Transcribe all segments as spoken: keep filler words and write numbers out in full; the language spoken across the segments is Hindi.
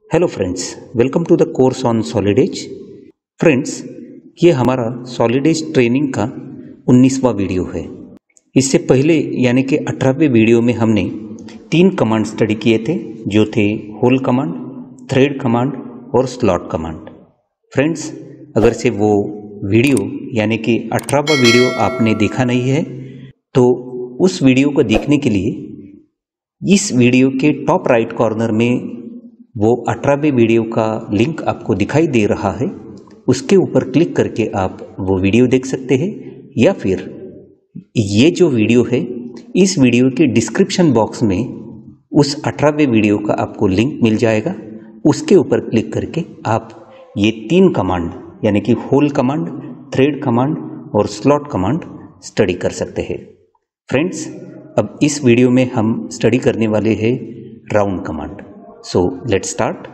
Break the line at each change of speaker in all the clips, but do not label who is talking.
Hello friends, welcome to the course on solid edge. Friends, ये हमारा सॉलिड एज ट्रेनिंग का उन्नीसवां वीडियो है। इससे पहले यानी कि अठारहवें वीडियो में हमने तीन कमांड स्टडी किए थे, जो थे होल कमांड, थ्रेड कमांड और स्लॉट कमांड। फ्रेंड्स, अगर से वो वीडियो यानी कि अठारहवां वीडियो आपने देखा नहीं है तो उस वीडियो को देखने के लिए इस वीडियो के टॉप राइट कॉर्नर में वो अठारहवें वीडियो का लिंक आपको दिखाई दे रहा है, उसके ऊपर क्लिक करके आप वो वीडियो देख सकते हैं, या फिर ये जो वीडियो है इस वीडियो के डिस्क्रिप्शन बॉक्स में उस अठारहवें वीडियो का आपको लिंक मिल जाएगा। उसके ऊपर क्लिक करके आप ये तीन कमांड यानी कि होल कमांड, थ्रेड कमांड और स्लॉट कमांड स्टडी कर सकते हैं। फ्रेंड्स, अब इस वीडियो में हम स्टडी करने वाले हैं round command. So let's start.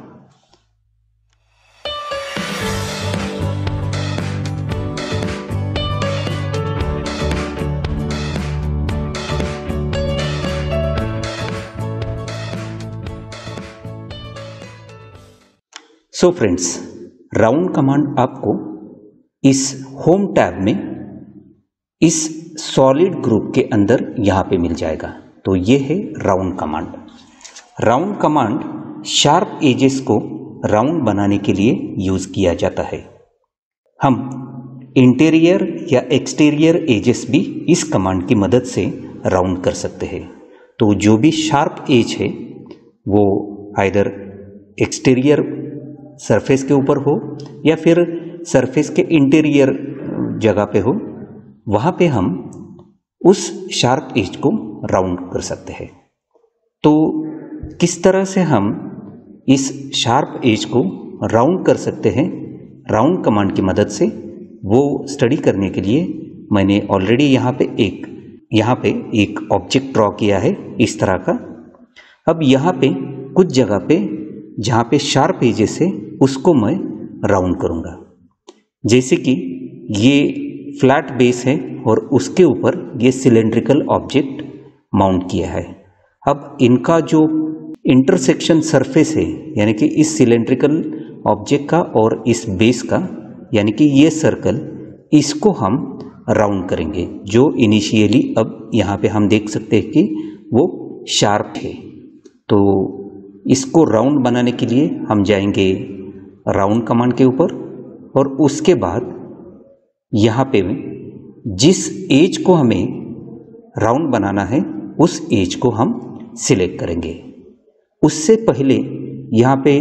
So friends, round command आपको इस होम टैब में इस सॉलिड ग्रुप के अंदर यहाँ पे मिल जाएगा। तो ये है round command. Round command sharp edges को राउंड बनाने के लिए यूज किया जाता है। हम इंटीरियर या एक्सटीरियर एजेस भी इस कमांड की मदद से राउंड कर सकते हैं। तो जो भी शार्प एज है वो आइदर एक्सटीरियर सरफेस के ऊपर हो या फिर सरफेस के इंटीरियर जगह पे हो, वहाँ पे हम उस शार्प एज को राउंड कर सकते हैं। तो किस तरह से हम इस शार्प एज को राउंड कर सकते हैं राउंड कमांड की मदद से, वो स्टडी करने के लिए मैंने ऑलरेडी यहाँ पे एक यहाँ पे एक ऑब्जेक्ट ड्रॉ किया है इस तरह का। अब यहाँ पे कुछ जगह पे जहाँ पे शार्प एजेस है उसको मैं राउंड करूँगा। जैसे कि ये फ्लैट बेस है और उसके ऊपर ये सिलेंड्रिकल ऑब्जेक्ट माउंट किया है। अब इनका जो इंटरसेक्शन सरफेस है यानी कि इस सिलेंड्रिकल ऑब्जेक्ट का और इस बेस का यानी कि ये सर्कल, इसको हम राउंड करेंगे, जो इनिशियली अब यहाँ पे हम देख सकते हैं कि वो शार्प है। तो इसको राउंड बनाने के लिए हम जाएंगे राउंड कमांड के ऊपर और उसके बाद यहाँ पे जिस एज को हमें राउंड बनाना है उस एज को हम सिलेक्ट करेंगे। उससे पहले यहाँ पे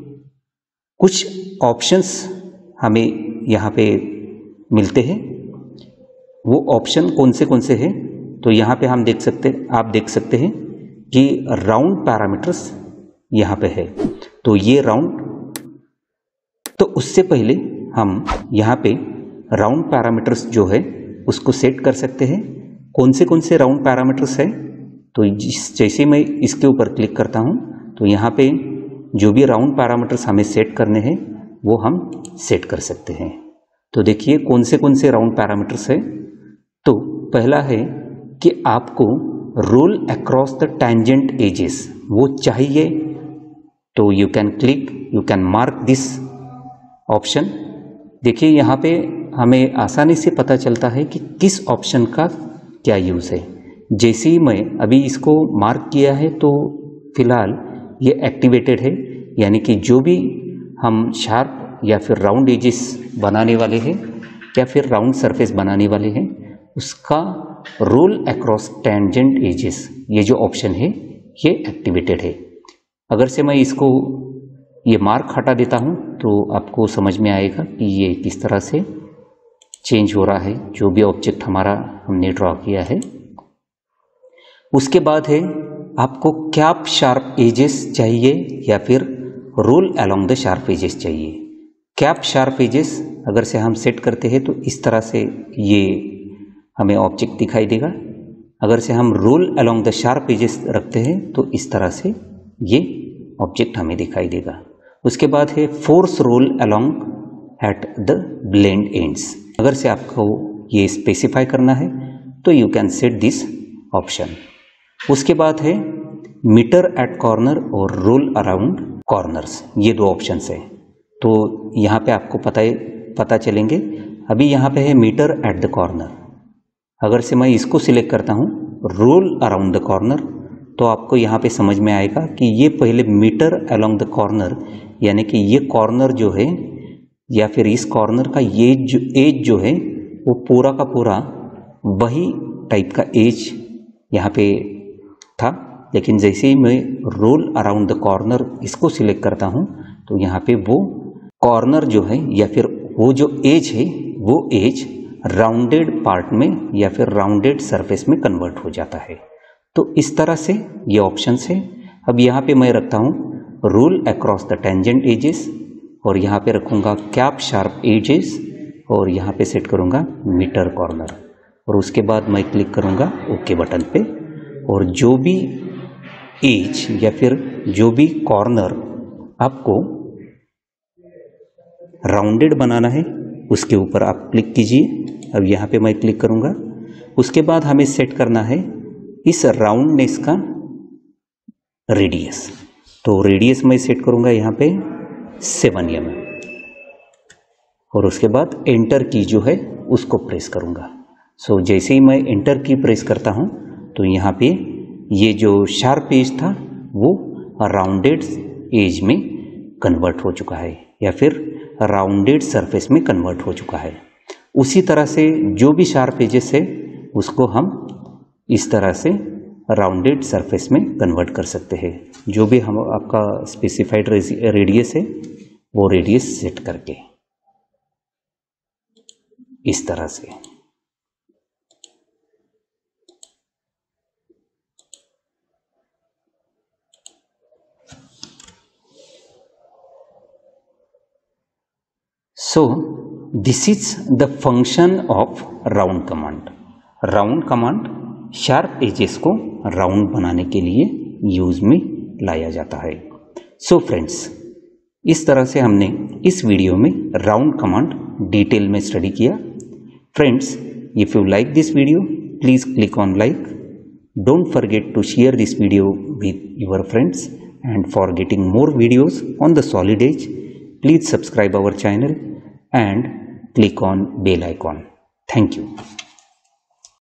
कुछ ऑप्शंस हमें यहाँ पे मिलते हैं। वो ऑप्शन कौन से कौन से हैं, तो यहाँ पे हम देख सकते आप देख सकते हैं कि राउंड पैरामीटर्स यहाँ पे है। तो ये राउंड, तो उससे पहले हम यहाँ पे राउंड पैरामीटर्स जो है उसको सेट कर सकते हैं। कौन से कौन से राउंड पैरामीटर्स है, तो जिस जैसे मैं इसके ऊपर क्लिक करता हूँ तो यहाँ पे जो भी राउंड पैरामीटर्स हमें सेट करने हैं वो हम सेट कर सकते हैं। तो देखिए कौन से कौन से राउंड पैरामीटर्स है। तो पहला है कि आपको roll across the tangent edges वो चाहिए, तो you can click you can mark this option. देखिए यहाँ पे हमें आसानी से पता चलता है कि किस ऑप्शन का क्या यूज़ है। जैसे ही मैं अभी इसको मार्क किया है तो फिलहाल ये एक्टिवेटेड है, यानी कि जो भी हम शार्प या फिर राउंड एजेस बनाने वाले हैं या फिर राउंड सरफेस बनाने वाले हैं उसका रोल अक्रॉस टेंजेंट एजेस ये जो ऑप्शन है ये एक्टिवेटेड है। अगर से मैं इसको ये मार्क हटा देता हूँ तो आपको समझ में आएगा कि ये किस तरह से चेंज हो रहा है जो भी ऑब्जेक्ट हमारा हमने ड्रॉ किया है। उसके बाद है आपको कैप शार्प एजेस चाहिए या फिर roll along the sharp edges चाहिए। कैप शार्प एजेस अगर से हम सेट करते हैं तो इस तरह से ये हमें ऑब्जेक्ट दिखाई देगा। अगर से हम roll along the sharp edges रखते हैं तो इस तरह से ये ऑब्जेक्ट हमें दिखाई देगा। उसके बाद है force roll along at the blend ends. अगर से आपको ये स्पेसिफाई करना है तो you can set this option. उसके बाद है मीटर एट कॉर्नर और रोल अराउंड कॉर्नर्स, ये दो ऑप्शंस है। तो यहाँ पे आपको पता पता चलेंगे। अभी यहाँ पे है मीटर एट द कॉर्नर, अगर से मैं इसको सिलेक्ट करता हूँ रोल अराउंड द कॉर्नर, तो आपको यहाँ पे समझ में आएगा कि ये पहले मीटर अलोंग द कॉर्नर, यानी कि ये कॉर्नर जो है या फिर इस कॉर्नर का ये जो एज जो है वो पूरा का पूरा वही टाइप का एज यहाँ पे था, लेकिन जैसे ही मैं रोल अराउंड द कॉर्नर इसको सिलेक्ट करता हूँ तो यहाँ पे वो कॉर्नर जो है या फिर वो जो एज है वो एज राउंडेड पार्ट में या फिर राउंडेड सरफेस में कन्वर्ट हो जाता है। तो इस तरह से ये ऑप्शंस है। अब यहाँ पे मैं रखता हूँ roll across the tangent edges, और यहाँ पे रखूँगा कैप शार्प एजेस, और यहाँ पे सेट करूँगा मीटर कॉर्नर, और उसके बाद मैं क्लिक करूँगा ओके बटन पे। और जो भी एज या फिर जो भी कॉर्नर आपको राउंडेड बनाना है उसके ऊपर आप क्लिक कीजिए। अब यहाँ पे मैं क्लिक करूँगा। उसके बाद हमें सेट करना है इस राउंडनेस का रेडियस, तो रेडियस मैं सेट करूँगा यहाँ पे सेवन एम एम, और उसके बाद एंटर की जो है उसको प्रेस करूँगा। सो जैसे ही मैं एंटर की प्रेस करता हूँ तो यहाँ पे ये जो शार्प एज था वो राउंडेड एज में कन्वर्ट हो चुका है या फिर राउंडेड सरफेस में कन्वर्ट हो चुका है। उसी तरह से जो भी शार्प एजेस है उसको हम इस तरह से राउंडेड सरफेस में कन्वर्ट कर सकते हैं, जो भी हम आपका स्पेसिफाइड रेडियस है वो रेडियस सेट करके इस तरह से। So this is the function of round command. Round command sharp edges को राउंड बनाने के लिए यूज में लाया जाता है। सो so फ्रेंड्स, इस तरह से हमने इस वीडियो में राउंड कमांड डिटेल में स्टडी किया। Friends, if you like this video please click on like. Don't forget to share this video with your friends, and for getting more videos on the solid edge please subscribe our channel and click on bell icon. Thank you.